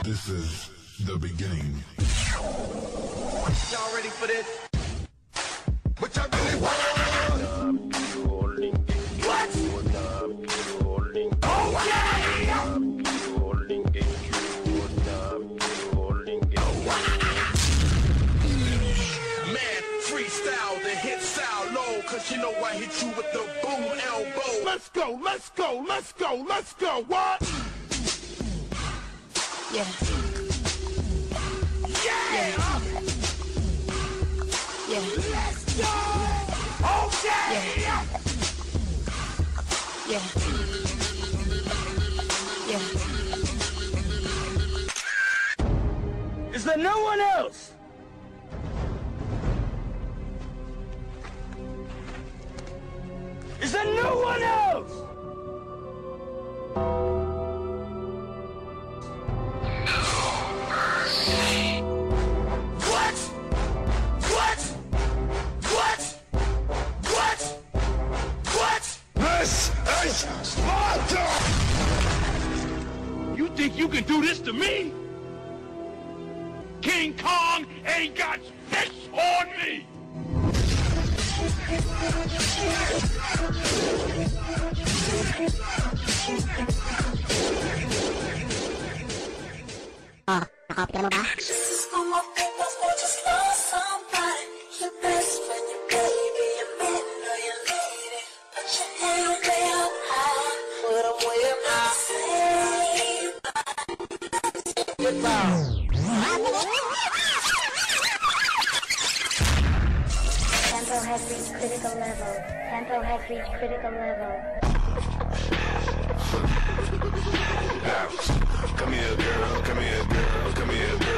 This is the beginning. Y'all ready for this? What y'all really want? What? Okay! Man, freestyle, the hit style low, cause you know I hit you with the boom elbow. Let's go, let's go, let's go, let's go, what? Yeah. Yeah! Yeah. Let's go! Okay! Yeah. Yeah. Yeah. Is there no one else? Is there no one else? What? What? What? What? What? This is Sparta! You think you can do this to me? King Kong ain't got fish on me! This is for my people who just lost somebody. Your best friend, your baby, your man, or your lady. Put your hand way up high, put them way up Tempo has reached critical level. Tempo has reached critical level. Come here, girl. Come here, girl. Come here, girl.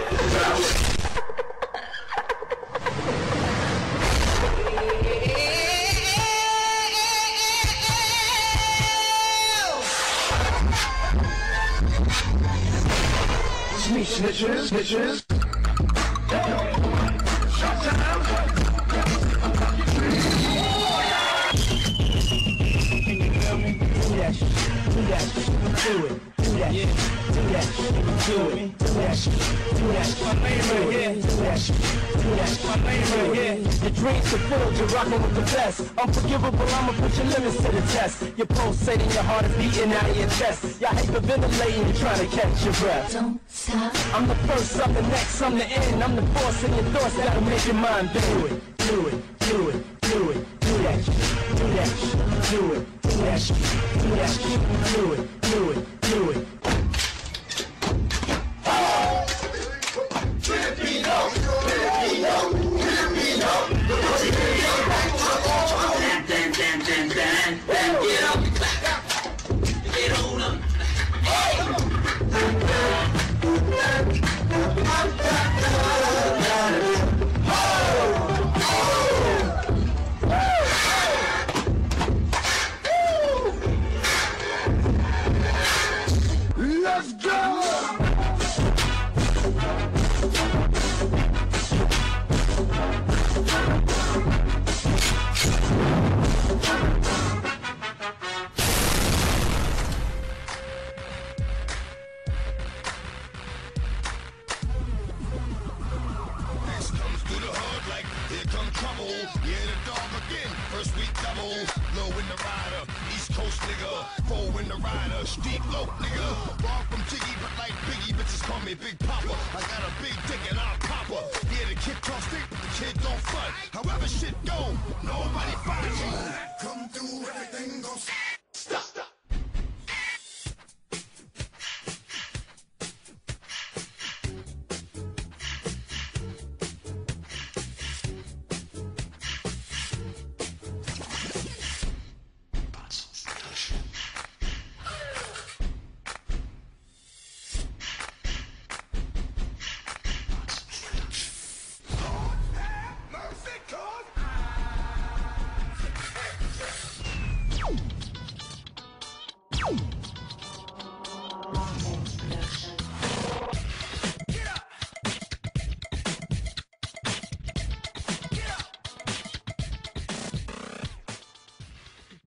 Snitches, snitches. Shut down. Can you feel me? Do that shit. Do that shit. Do it. Do that shit. Do that shit. Do it. Do that shit. Do that shit. My name right here. Do that shit. Do that shit. My name right here. Your dreams fulfilled, you're rocking with the best. Unforgivable, I'ma put your limits to the test. Your pulsating, your heart is beating out of your chest. Y'all hyperventilating, you're trying to catch your breath. Don't stop. I'm the first, I'm the next, I'm the end. I'm the force in your thoughts, gotta make your mind bend. Do it, do it, do it, do it, do that shit, do that shit, do it, do that shit, do that shit, do it, do it, do it. Get up, get on up. Let's go! Yeah, the dog again, first week double. Low in the rider, East Coast nigga. Four in the rider, steep low nigga. Far from Jiggy, but like Biggie, bitches call me Big Papa. I got a big dick and I'll pop her. Yeah, the kid talk stick, but the kid don't front. However shit go, nobody finds you. Come through, everything goes.